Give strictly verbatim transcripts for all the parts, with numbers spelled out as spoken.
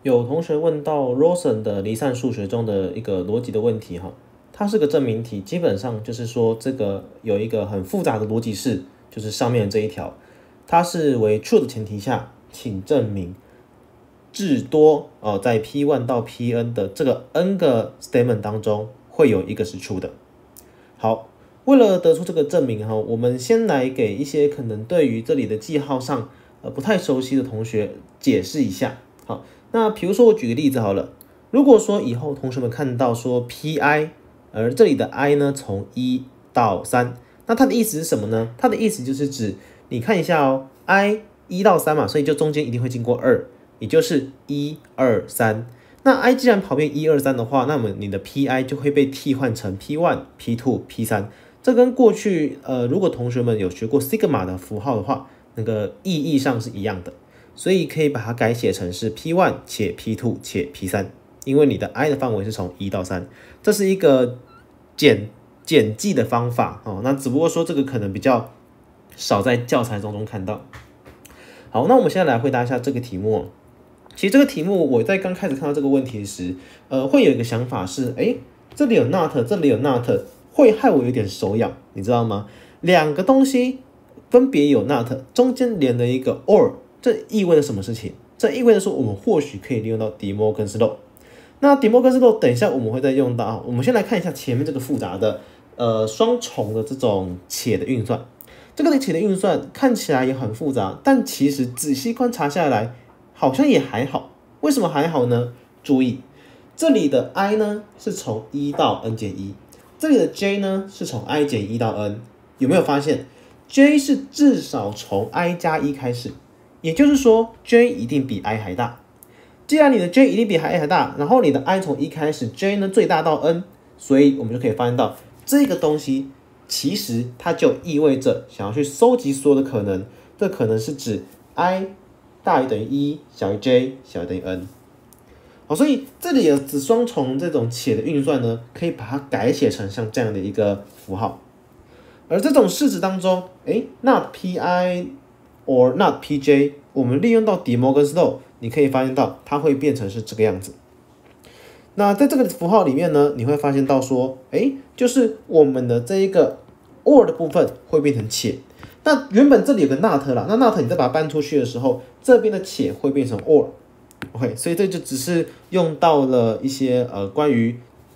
有同学问到 Rosen 的离散数学中的一个逻辑的问题哈，它是个证明题，基本上就是说这个有一个很复杂的逻辑式，就是上面这一条，它是为 true 的前提下，请证明至多哦在 P 一 到 P n 的这个 n 个 statement 当中会有一个是 true 的。好，为了得出这个证明哈，我们先来给一些可能对于这里的记号上呃不太熟悉的同学解释一下。好。那比如说我举个例子好了，如果说以后同学们看到说 P I， 而这里的 I 呢从一到三，那它的意思是什么呢？它的意思就是指你看一下哦 ，I 一到三嘛，所以就中间一定会经过二，也就是一二三。那 I 既然跑遍一二三的话，那么你的 P I 就会被替换成 P 一、P 二、P 三。这跟过去呃如果同学们有学过 sigma 的符号的话，那个意义上是一样的。所以可以把它改写成是 P 一 且 P 二 且 P 三，因为你的 I 的范围是从一到三，这是一个简简记的方法哦。那只不过说这个可能比较少在教材当中看到。好，那我们现在来回答一下这个题目。其实这个题目我在刚开始看到这个问题时，呃，会有一个想法是，哎，这里有 not， 这里有 not， 会害我有点手痒，你知道吗？两个东西分别有 not， 中间连了一个 or。这意味着什么事情？这意味着说，我们或许可以利用到 De Morgan's Law。那 De Morgan's Law 等一下我们会再用到。我们先来看一下前面这个复杂的呃双重的这种且的运算。这个的且的运算看起来也很复杂，但其实仔细观察下来，好像也还好。为什么还好呢？注意，这里的 I 呢是从一到 n 减一，这里的 J 呢是从 I 减一到 n。有没有发现 J 是至少从 I 加一开始？也就是说 ，J 一定比 I 还大。既然你的 J 一定比 I 还大，然后你的 I 从一开始 ，J 呢最大到 n， 所以我们就可以发现到这个东西其实它就意味着想要去收集所有的可能，这可能是指 I 大于等于一，小于 J， 小于等于 n。好，所以这里的子双重这种且的运算呢，可以把它改写成像这样的一个符号。而这种式子当中，哎 ，not Pi or not P J， 我们利用到 De Morgan's Law， 你可以发现到它会变成是这个样子。那在这个符号里面呢，你会发现到说，哎，就是我们的这一个 or 的部分会变成且。那原本这里有个 not 啦，那 not 你再把它搬出去的时候，这边的且会变成 or。OK， 所以这就只是用到了一些呃关于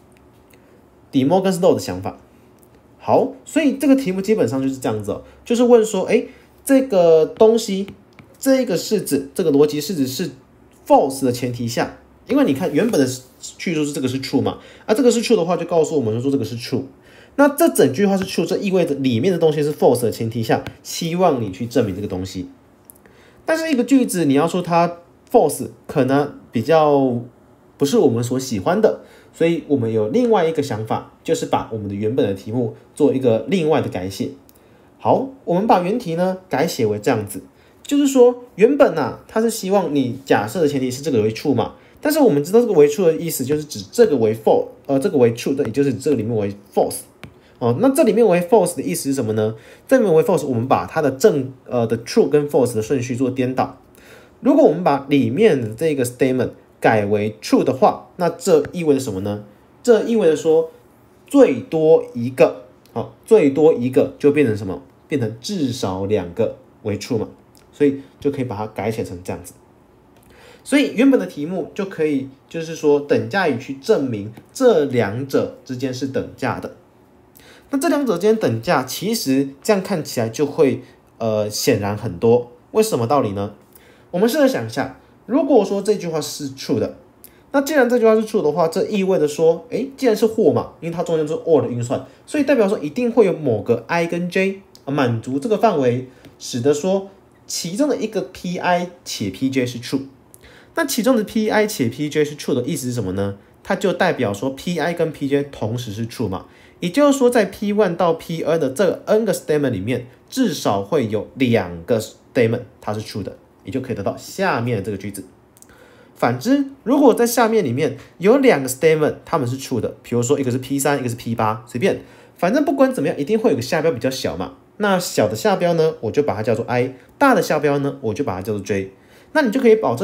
De Morgan's Law 的想法。好，所以这个题目基本上就是这样子哦，就是问说，哎。这个东西，这个式子，这个逻辑式子是 false 的前提下，因为你看原本的叙述是这个是 true 嘛，啊这个是 true 的话，就告诉我们说这个是 true。那这整句话是 true， 这意味着里面的东西是 false 的前提下，希望你去证明这个东西。但是一个句子你要说它 false， 可能比较不是我们所喜欢的，所以我们有另外一个想法，就是把我们的原本的题目做一个另外的改写。好，我们把原题呢改写为这样子，就是说原本啊，它是希望你假设的前提是这个为 true 嘛，但是我们知道这个为 true 的意思就是指这个为 false， 呃，这个为 true 的，也就是这个里面为 false。哦，那这里面为 false 的意思是什么呢？这里面为 false， 我们把它的正呃的 true 跟 false 的顺序做颠倒。如果我们把里面的这个 statement 改为 true 的话，那这意味着什么呢？这意味着说最多一个，好、哦，最多一个就变成什么？变成至少两个为 true 嘛，所以就可以把它改写成这样子。所以原本的题目就可以就是说等价语去证明这两者之间是等价的。那这两者之间等价，其实这样看起来就会呃显然很多。为什么道理呢？我们试着想一下，如果说这句话是 true 的，那既然这句话是 true 的话，这意味着说，哎，既然是或嘛，因为它中间是 or 的运算，所以代表说一定会有某个 i 跟 j。满足这个范围，使得说其中的一个 Pi 且 Pj 是 true。那其中的 Pi 且 Pj 是 true 的意思是什么呢？它就代表说 Pi 跟 Pj 同时是 true 嘛。也就是说，在 P 一 到 P 二 的这个 n 个 statement 里面，至少会有两个 statement 它是 true 的，也就可以得到下面的这个句子。反之，如果在下面里面有两个 statement 它们是 true 的，比如说一个是 P 三，一个是 P 八，随便，反正不管怎么样，一定会有个下标比较小嘛。那小的下标呢，我就把它叫做 i； 大的下标呢，我就把它叫做 j。那你就可以保证说，哎，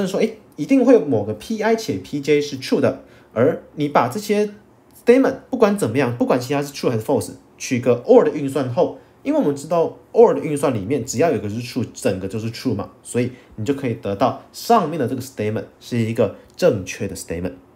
一定会有某个 Pi 且 Pj 是 true 的，而你把这些 statement 不管怎么样，不管其他是 true 还是 false， 取个 or 的运算后，因为我们知道 or 的运算里面只要有个是 true， 整个就是 true 嘛，所以你就可以得到上面的这个 statement 是一个正确的 statement。